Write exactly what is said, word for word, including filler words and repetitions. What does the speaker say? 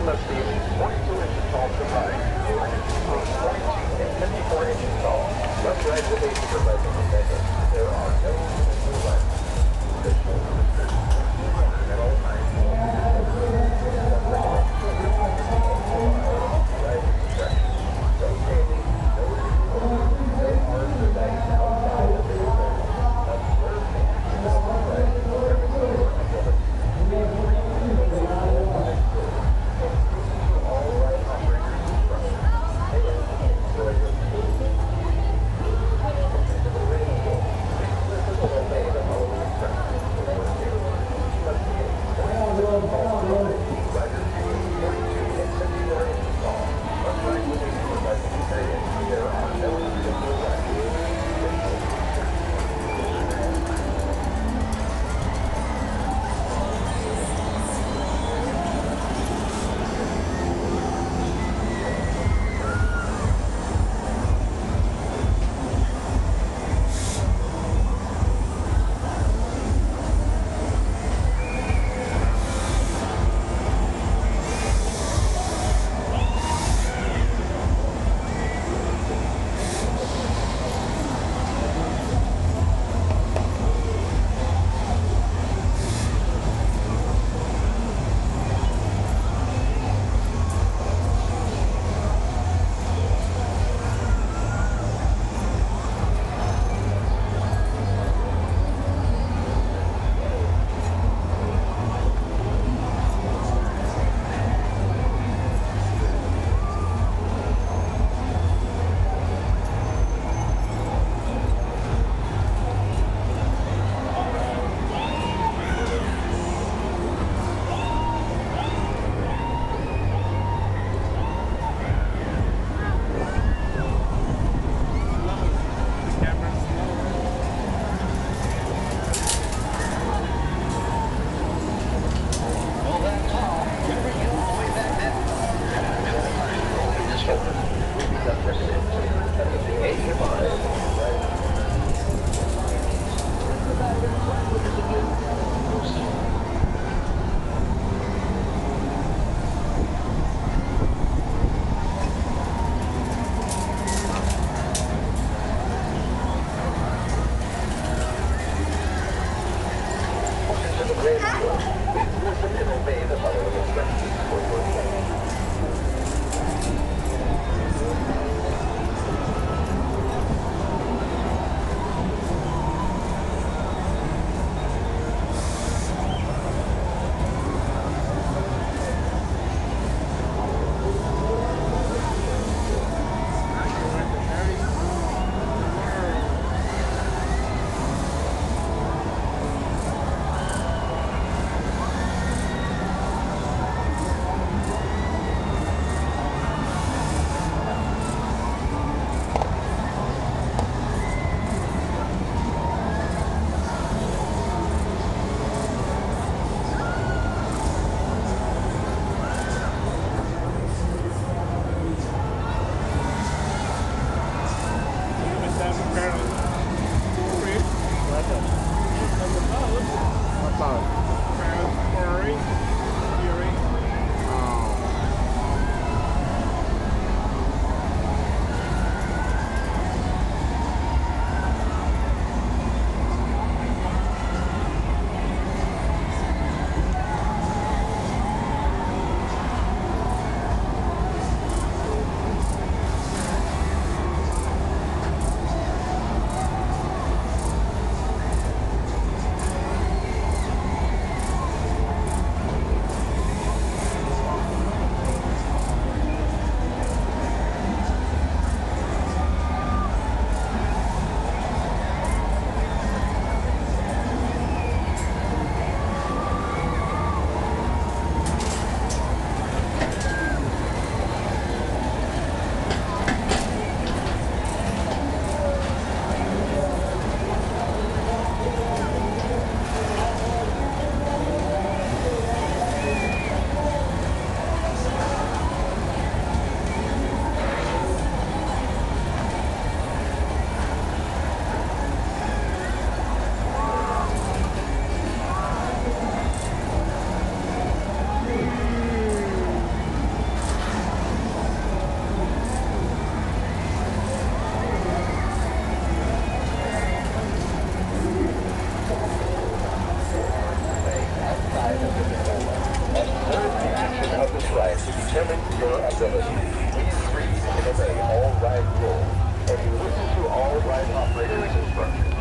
must be at least forty-two inches tall to rise. Between twenty-two and fifty-four inches tall. Let's ride the base of your bicycle method. There are no new lines. The shoulder restrictions at all times. right to determine your ability. Please read and obey all ride rules, and you listen to all ride operators' instructions.